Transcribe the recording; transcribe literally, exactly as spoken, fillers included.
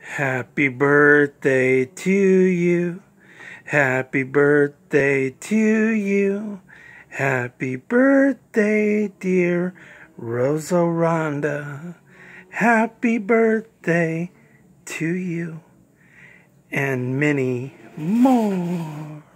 Happy birthday to you. Happy birthday to you. Happy birthday, dear RhOzO Rhonda. Happy birthday to you. And many more.